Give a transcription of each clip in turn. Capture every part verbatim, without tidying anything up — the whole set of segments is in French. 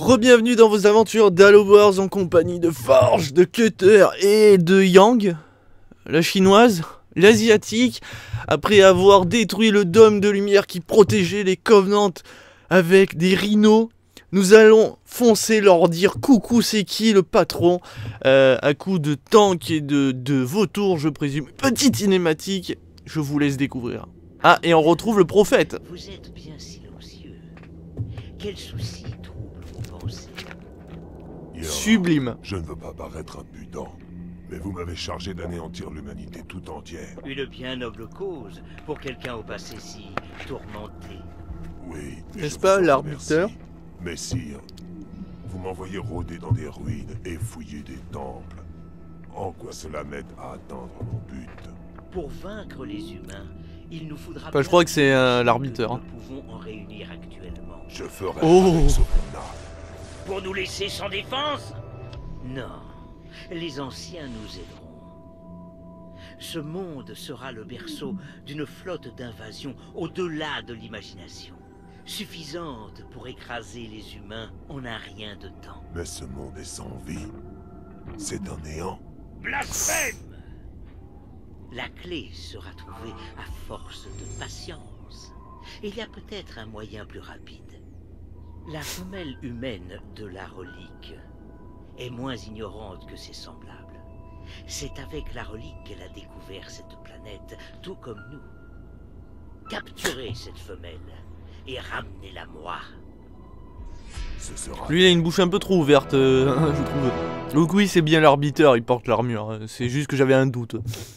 Re-bienvenue dans vos aventures d'Halo Wars en compagnie de Forge, de Cutter et de Yang, la chinoise, l'asiatique. Après avoir détruit le dôme de lumière qui protégeait les Covenants avec des rhinos, nous allons foncer leur dire coucou, c'est qui le patron, euh, à coups de tank et de, de vautours, je présume. Petite cinématique, je vous laisse découvrir. Ah, et on retrouve le prophète. Vous êtes bien silencieux. Quel souci trouble vos pensées? Sublime. Je ne veux pas paraître impudent, mais vous m'avez chargé d'anéantir l'humanité tout entière. Une bien noble cause pour quelqu'un au passé si tourmenté. Oui. N'est-ce pas, l'arbitre? Mais sire, vous m'envoyez rôder dans des ruines et fouiller des temples. En quoi cela m'aide à atteindre mon but? Pour vaincre les humains, il nous faudra... Enfin, je crois que c'est euh, l'arbitre. Hein. Nous pouvons en réunir actuellement. Je ferai Oh. avec ce qu'on a. Pour nous laisser sans défense? Non, les anciens nous aideront. Ce monde sera le berceau d'une flotte d'invasion au-delà de l'imagination. Suffisante pour écraser les humains en un rien de temps. Mais ce monde est sans vie. C'est un néant. Blasphème! La clé sera trouvée à force de patience. Il y a peut-être un moyen plus rapide. La femelle humaine de la relique est moins ignorante que ses semblables. C'est avec la relique qu'elle a découvert cette planète, tout comme nous. Capturez cette femelle et ramenez-la moi. Ce sera... Lui, il a une bouche un peu trop ouverte, euh, je trouve. Donc oui, c'est bien l'arbitre, il porte l'armure. C'est juste que j'avais un doute.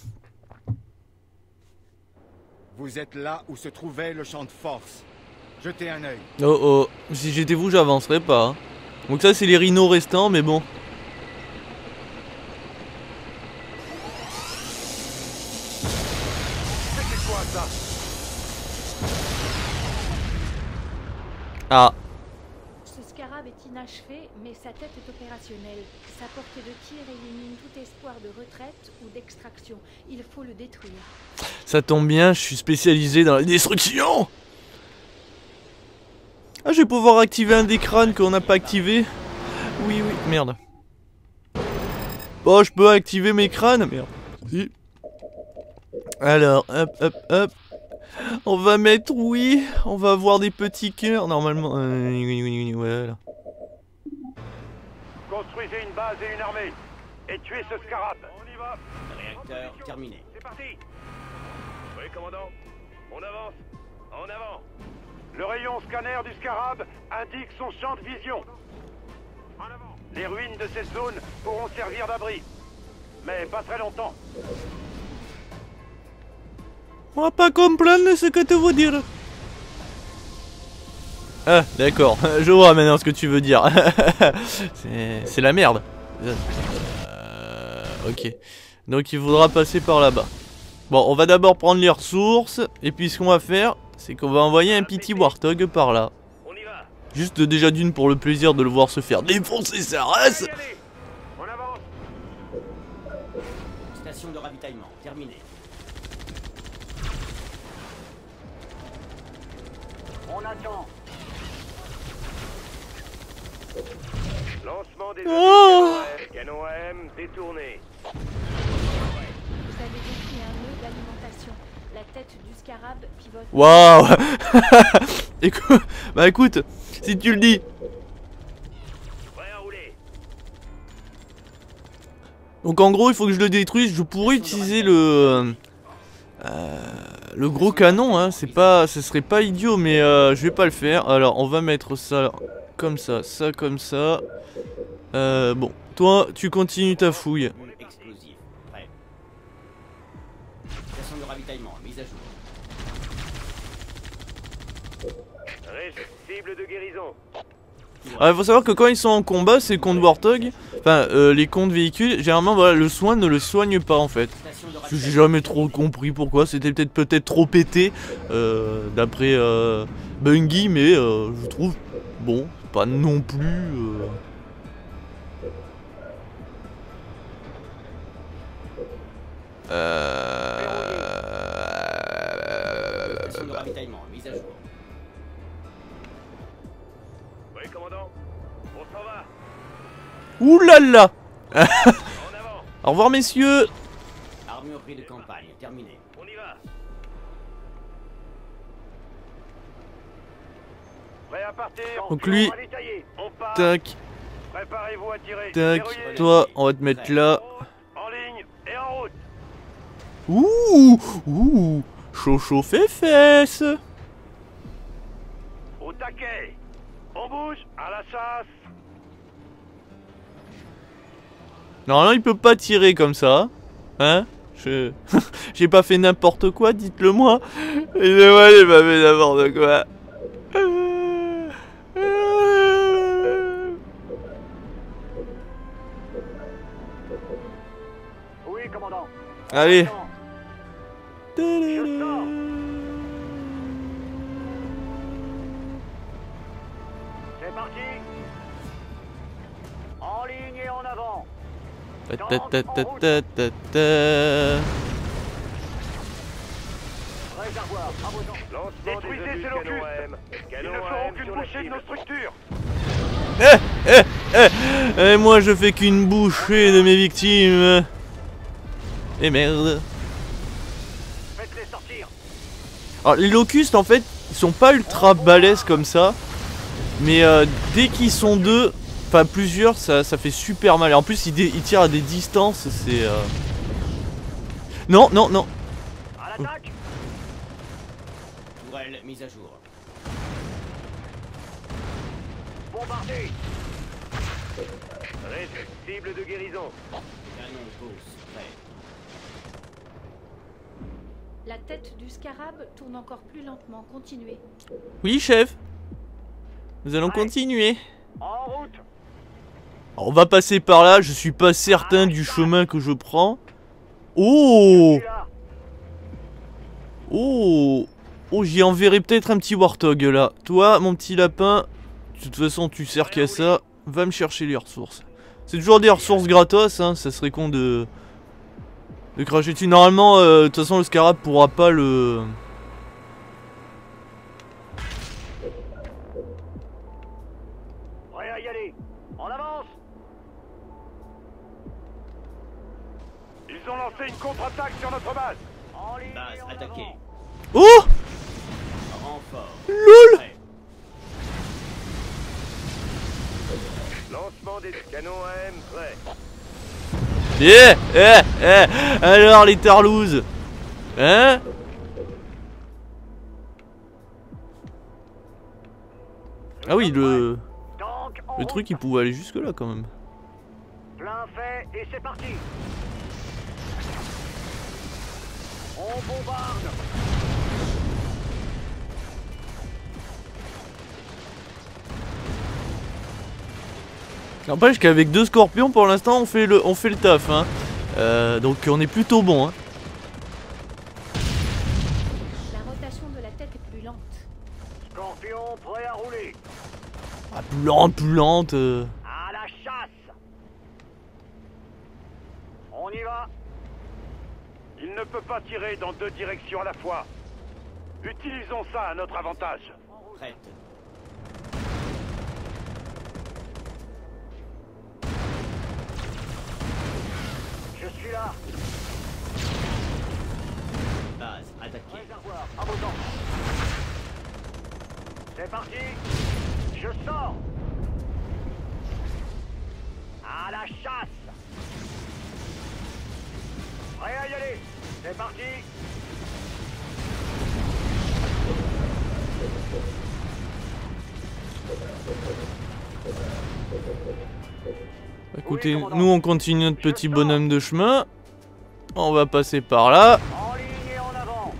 Vous êtes là où se trouvait le champ de force. Jetez un œil. Oh oh, si j'étais vous, j'avancerais pas. Hein. Donc ça, c'est les rhinos restants, mais bon. C'est quoi ça? Ah. Ce scarab est inachevé, mais sa tête est opérationnelle. Sa portée de tir élimine tout espoir de retraite ou d'extraction. Il faut le détruire. Ça tombe bien, je suis spécialisé dans la destruction. Ah, je vais pouvoir activer un des crânes qu'on n'a pas activé. Oui, oui, merde. Bon, je peux activer mes crânes, merde. Si. Alors, hop, hop, hop. On va mettre, oui, on va avoir des petits cœurs, normalement. Euh, voilà. Construisez une base et une armée. Et tuez ce scarab. On y va. Réacteur terminé. C'est parti. Oui, commandant. On avance. En avant. Le rayon scanner du scarab indique son champ de vision. En avant. Les ruines de cette zone pourront servir d'abri. Mais pas très longtemps. On va pas comprendre ce que tu veux dire. Ah, d'accord, je vois maintenant ce que tu veux dire. C'est la merde. Euh, ok. Donc il faudra passer par là-bas. Bon, on va d'abord prendre les ressources. Et puis ce qu'on va faire, c'est qu'on va envoyer un petit Warthog par là. On y va. Juste déjà d'une pour le plaisir de le voir se faire défoncer sa race. Allez, allez. On avance. Station de ravitaillement terminée. On attend. Lancement des Oh. canon A M détourné. Vous avez détruit un nœud d'alimentation. La tête du scarab pivote. Waouh. Écoute, bah écoute, si tu le dis. Prêt à rouler. Donc en gros, il faut que je le détruise. Je pourrais utiliser le euh, le gros canon. Hein. C'est pas, ce serait pas idiot, mais euh, je vais pas le faire. Alors, on va mettre ça comme ça, ça comme ça. Euh, bon, toi, tu continues ta fouille. Explosif. Prêt. Station de ravitaillement mise à jour. Ré- Cible de guérison. Il faut savoir que quand ils sont en combat, ces comptes Warthog, enfin euh, les comptes véhicules, généralement voilà, le soin ne le soigne pas en fait. J'ai jamais trop compris pourquoi, c'était peut-être peut-être trop pété euh, d'après euh, Bungie, mais euh, je trouve bon, pas non plus. Euh... Euh... Station de ravitaillement mise à jour. Oui, commandant. On Ouh là là. En avant. Au revoir messieurs. Armurerie de campagne, terminé. On y va. Prêt à partir. Donc lui, Ravitaillé. On part. tac, Préparez-vous à tirer. tac. Verrouillez. Toi, on va te mettre là. En ligne et en route. Ouh, ouh, chaud chaud fait fesse. Au taquet. On bouge à la chasse. Normalement, il peut pas tirer comme ça. Hein? Je... J'ai pas fait n'importe quoi, dites-le moi. Et moi, j'ai pas fait n'importe quoi. Oui, commandant. Allez. C'est parti. En ligne et en avant. Ta ta ta ta ta ta ta. Réservoir à vos ordres. Détruisez ces locustes. Ils ne feront qu'une bouchée de nos structures. Eh, eh, eh, eh, moi je fais qu'une bouchée de mes victimes. Et merde. Faites-les sortir. Alors les locustes en fait, ils sont pas ultra balèzes comme ça. Mais euh, dès qu'ils sont deux, enfin plusieurs, ça, ça fait super mal. Et en plus ils, ils tirent à des distances, c'est... Euh... Non, non, non. À l'attaque. Tourelle mise à jour. Bombardez. Cible de guérison. Canon pause, prêt. La tête du scarab tourne encore plus lentement. Continuez. Oui chef. Nous allons continuer. En route. Alors, on va passer par là, je suis pas certain du chemin que je prends. Oh! Là. Oh! Oh, j'y enverrai peut-être un petit warthog là. Toi, mon petit lapin, de toute façon, tu sers qu'à ça. Va me chercher les ressources. C'est toujours des ressources gratos, hein. Ça serait con de... de cracher dessus. Normalement, euh, de toute façon, le scarab pourra pas le... Prêt à y aller. En avance. Ils ont lancé une contre-attaque sur notre base. En ligne Base et en attaquée. avant. Oh! Renfort. LOL! Prêt. Lancement des canons A M prêts. Eh! Eh! Eh! Alors, les tarlouses! Hein? Ah oui, le... Tank en Le truc, il pouvait aller jusque là quand même. plein fait et c'est parti. On bombarde. N'empêche qu'avec deux scorpions pour l'instant on fait le on fait le taf hein. Euh, donc on est plutôt bon hein. La rotation de la tête est plus lente. Scorpion prêt à rouler. Ah, plus lente, plus lente. Euh... À la chasse. On y va. Il ne peut pas tirer dans deux directions à la fois. Utilisons ça à notre avantage. Prête. Je suis là. Base attaquée. Réservoir à vos ordres. C'est parti. Je sors. À la chasse. Prêt à y aller. C'est parti. Écoutez, nous on continue notre petit bonhomme de chemin. On va passer par là. En ligne et en avant.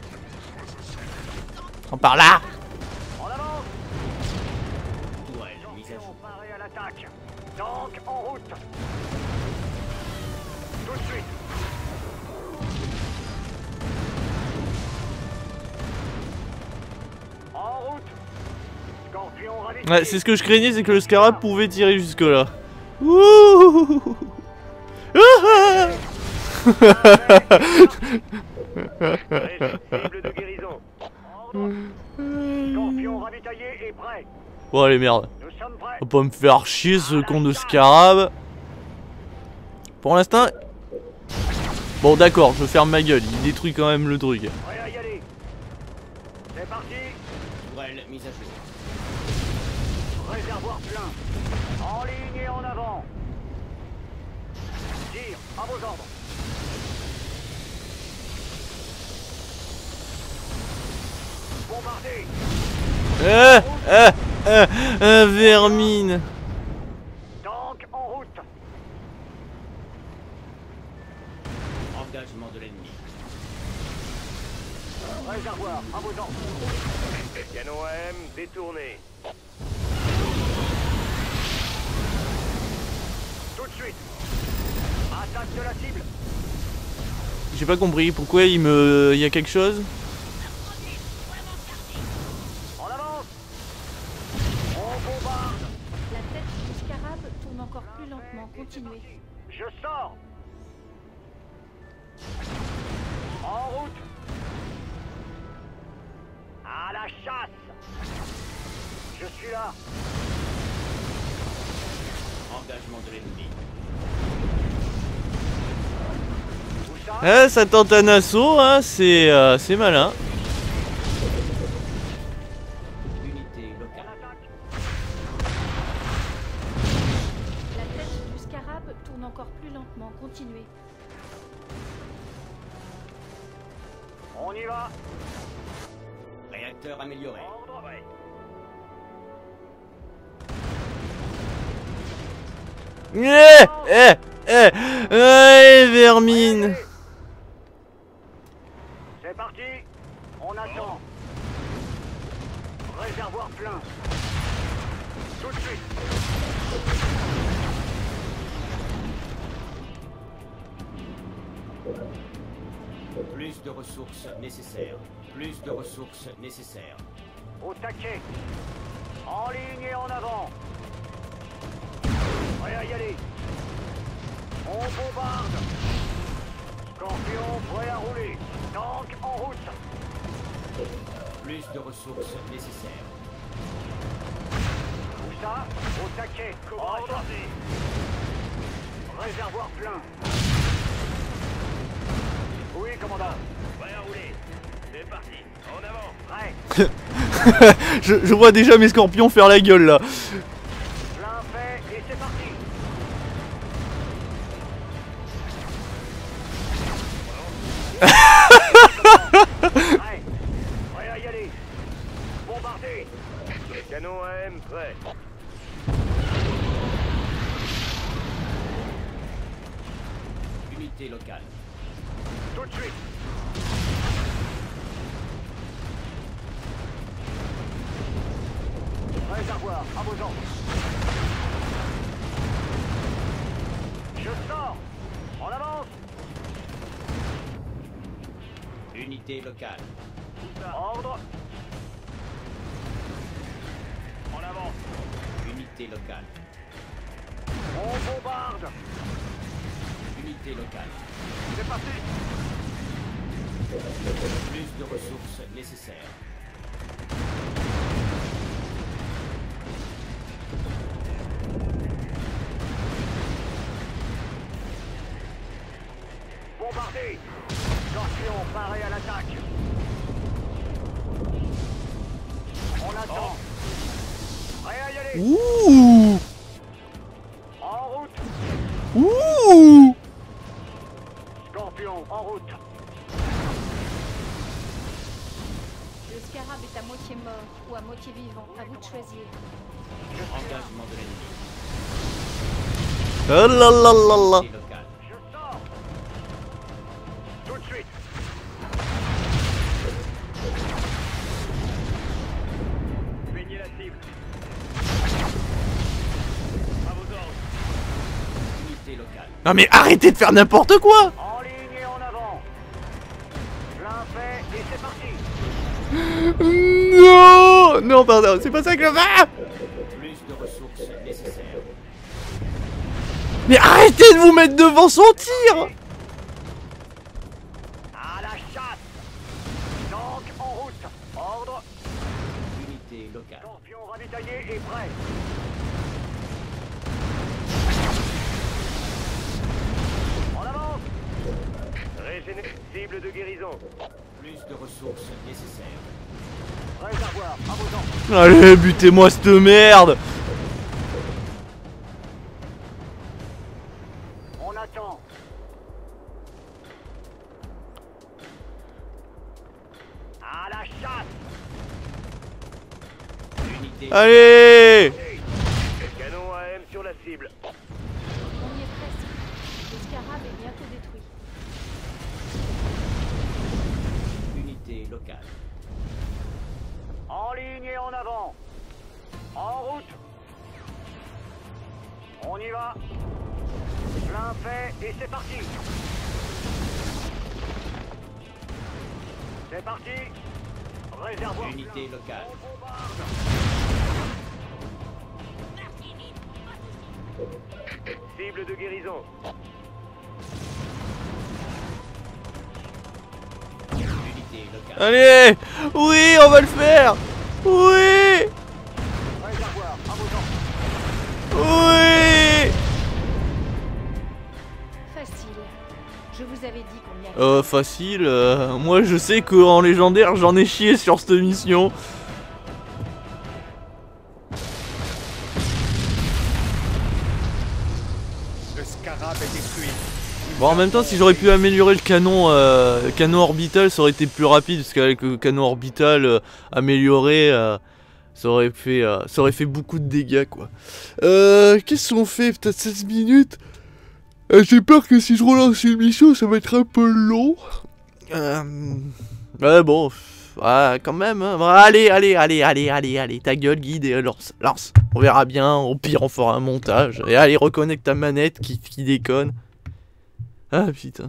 Oh, par là. En avant. Tourelle mise à Scorpion jour. paré à l'attaque. Tank en route. Tout de suite. En route. Scorpion ravitaillé. Ouais, c'est ce que je craignais, c'est que le scarab pouvait tirer jusque là. Ouh. Ah. Cible de guérison. En route. Scorpion ravitaillé et prêt. Oh allez merde. Nous sommes prêts. Faut pas me faire chier ce con de scarab. Pour l'instant... Bon d'accord, je ferme ma gueule, il détruit quand même le truc. Prêt à y aller. C'est parti. Tourelle mise à jour. Réservoir plein. En ligne et en avant. Tire, à vos ordres. Bombardez. Eh eh eh eh, vermine. Tank en route. Engagement de l'ennemi. Réservoir, à vos ordres. Canon A M détourné. Tout de suite. Attaque de la cible. J'ai pas compris, pourquoi il me... il y a quelque chose? En avance. On bombarde. La tête du scarab tourne encore plus lentement. Continuez. Je sors. En route. À la chasse. Je suis là. Engagement de l'ennemi. Où ça? Eh, ça tente un assaut, hein, c'est euh, c'est malin. Unité locale. Attaque. La tête du scarab tourne encore plus lentement. Continuez. On y va. Réacteur amélioré. Ordre prêt. Eh eh eh eh, vermine. Allez. C'est parti. On attend. Réservoir plein. Tout de suite. Plus de ressources nécessaires. Plus de ressources nécessaires. Au taquet. En ligne et en avant. Prêt à y aller. On bombarde. Scorpion prêt à rouler. Tank en route. Plus de ressources nécessaires. Où ça? Au taquet. Ordre. Réservoir plein. Oui, commandant. Prêt à rouler. C'est parti. En avant. Prêt. je, je vois déjà mes scorpions faire la gueule là. Plein fait et c'est parti. Prêt. Prêt à y aller. Bombardez. Canon A M prêt. Unité locale. Tout de suite. Réservoir, à vos ordres. Je sors. En avance. Unité locale. Ordre. En avant. Unité locale. On bombarde. Unité locale. C'est parti. Plus de ressources nécessaires. Bombardez. Scorpion paré à l'attaque. On attend. Prêt à y aller. Ouh En route. ouh. Scorpion en route. Le scarab est à moitié mort ou à moitié vivant. À vous de choisir. Engagement de l'ennemi. Oh là là là là. Unité locale. Je sors. Tout de suite. Peignez la cible. À vos ordres. Unité locale. Non mais arrêtez de faire n'importe quoi. En ligne et en avant. Plein fait et c'est parti. Non. Non pardon, c'est pas ça que je veux. Plus de ressources nécessaires. Mais arrêtez de vous mettre devant son tir. À la chasse. Tank en route. Ordre. Unité local. Scorpion ravitaillé et prêt. En avance. Régéné... Cible de guérison. Plus de ressources nécessaires. Réservoir, à vos ordres. Allez, butez-moi cette merde. On attend. À la chasse. Unité. Allez. Canon A M sur la cible. On y est presque. Le scarab est bientôt détruit. Unité locale. En ligne et en avant. En route. On y va. Plein fait et c'est parti. C'est parti. Réservoir. Unité locale. Cible de guérison. Unité locale. Allez. Oui, on va le faire. Oui. Réservoir, à vos ordres. Oui. Facile. Je vous avais dit combien. Euh, facile. euh, moi, je sais qu'en légendaire, j'en ai chié sur cette mission. Le scarab est détruit. Bon, en même temps, si j'aurais pu améliorer le canon, euh, canon orbital, ça aurait été plus rapide, parce qu'avec le canon orbital euh, amélioré, euh, ça aurait fait, euh, ça aurait fait beaucoup de dégâts, quoi. Euh, qu'est-ce qu'on fait? Peut-être seize minutes. Euh, J'ai peur que si je relance une mission, ça va être un peu long. Euh, ouais, bon, ouais, quand même. Hein. Bon, allez, allez, allez, allez, allez, allez, ta gueule, guide, et euh, lance, lance. On verra bien. Au pire, on fera un montage. Et allez, reconnecte ta manette qui, qui déconne. Ah putain.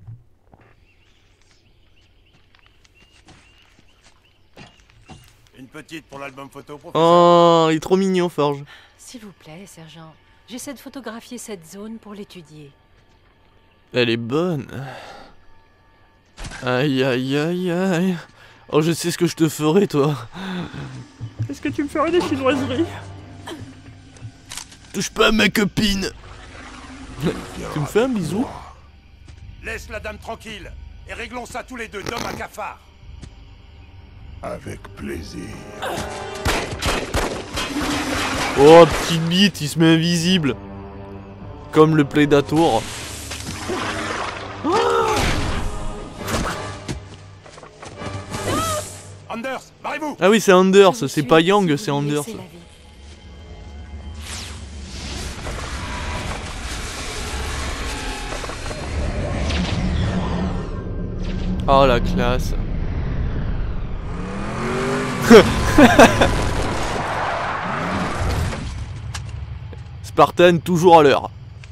Une petite pour l'album photo, professeur. Oh, il est trop mignon, Forge. S'il vous plaît, sergent. J'essaie de photographier cette zone pour l'étudier. Elle est bonne. Aïe aïe aïe aïe. Oh, je sais ce que je te ferai, toi. Est-ce que tu me ferais des chinoiseries? Touche pas à ma copine. Tu me fais un bisou? Laisse la dame tranquille et réglons ça tous les deux d'homme à cafard. Avec plaisir. Oh, petite bite, il se met invisible. Comme le Predator. Anders, barrez-vous. Ah oui, c'est Anders, Je vous c'est suis pas si Yang, vous c'est lui Anders. laissez la vie. Oh la classe. Spartan toujours à l'heure.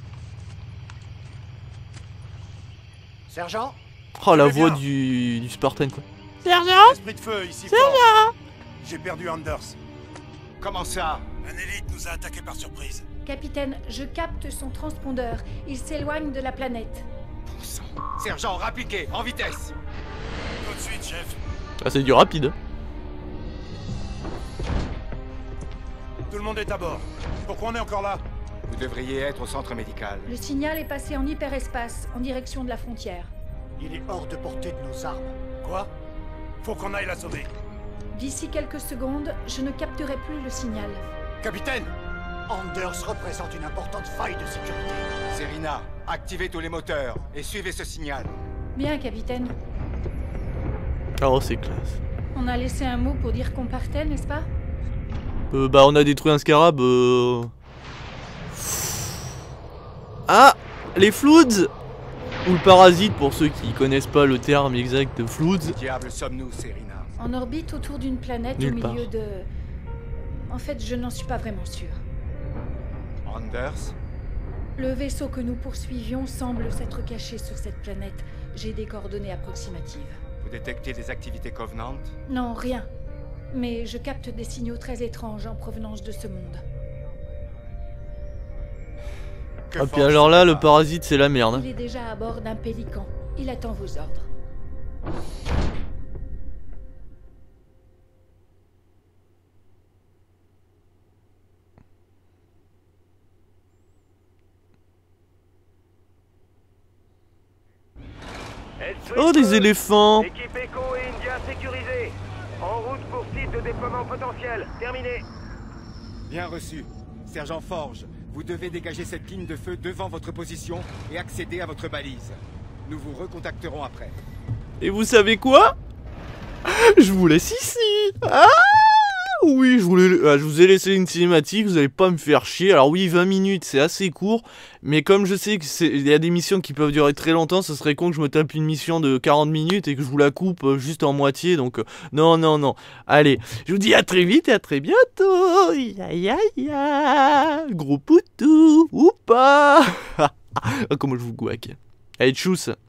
Sergent. Oh la Je vais voix bien. du, du Spartan quoi. Esprit de feu ici. Sergent. J'ai perdu Anders. Comment ça? Un élite nous a attaqué par surprise. Capitaine, je capte son transpondeur. Il s'éloigne de la planète. Bon sang. Sergent, rappliquez, en vitesse. Tout de suite, chef. Ah c'est du rapide. Tout le monde est à bord. Pourquoi on est encore là? Vous devriez être au centre médical. Le signal est passé en hyperespace, en direction de la frontière. Il est hors de portée de nos armes. Quoi? Faut qu'on aille la sauver. D'ici quelques secondes, je ne capterai plus le signal. Capitaine! Anders représente une importante faille de sécurité. Serena, activez tous les moteurs et suivez ce signal. Bien, capitaine. Oh c'est classe. On a laissé un mot pour dire qu'on partait, n'est-ce pas? Euh, bah on a détruit un scarab. Euh... Ah, les Floods ou le parasite pour ceux qui connaissent pas le terme exact de Floods. Où diable sommes-nous, Serena? En orbite autour d'une planète Nulle au milieu part. de... En fait, je n'en suis pas vraiment sûre. Anders? Le vaisseau que nous poursuivions semble s'être caché sur cette planète. J'ai des coordonnées approximatives. Vous détectez des activités covenantes? Non, rien. Mais je capte des signaux très étranges en provenance de ce monde. Que Ah puis force, alors là, le Serena. parasite c'est la merde. Il est déjà à bord d'un pélican. Il attend vos ordres. Oh, des éléphants. Équipe Echo et India sécurisée. En route pour site de déploiement potentiel. Terminé. Bien reçu. Sergent Forge, vous devez dégager cette ligne de feu devant votre position et accéder à votre balise. Nous vous recontacterons après. Et vous savez quoi? Je vous laisse ici. Ah oui, je, voulais, ah, je vous ai laissé une cinématique, vous allez pas me faire chier. Alors oui, vingt minutes, c'est assez court. Mais comme je sais qu'il y a des missions qui peuvent durer très longtemps, ce serait con que je me tape une mission de quarante minutes et que je vous la coupe euh, juste en moitié. Donc euh, non, non, non. Allez, je vous dis à très vite et à très bientôt. Ya ya ya. Gros poutou ou pas. Comment je vous gouaque. Allez, tchuss.